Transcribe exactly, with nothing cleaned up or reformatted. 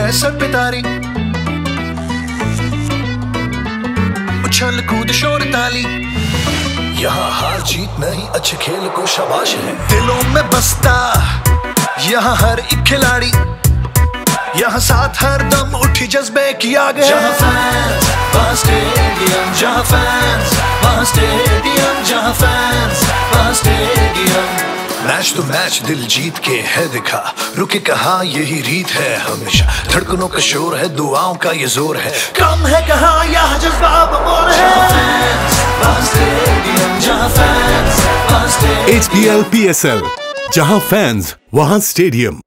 है सर पे तारी, उछल कूद शोर ताली। यहाँ हार जीत नहीं, अच्छे खेल को शाबाश है। दिलों में बसता यहाँ हर एक खिलाड़ी, यहाँ साथ हर दम उठी जज्बे की आग है। जहाँ फैंस वहाँ स्टेडियम, जहाँ फैंस वहाँ स्टेडियम, जहाँ फैंस वहाँ स्टेडियम। मैच तो मैच दिल जीत के है दिखा, रुके कहाँ यही रीत है हमेशा। धड़कनों का शोर है, दुआओं का ये जोर है, कम है कहाँ यहाँ जज्बा बमोर है। जहाँ फैंस वहाँ स्टेडियम, जहाँ फैंस वहाँ stadium. H B L P S L, जहाँ फैंस वहाँ स्टेडियम।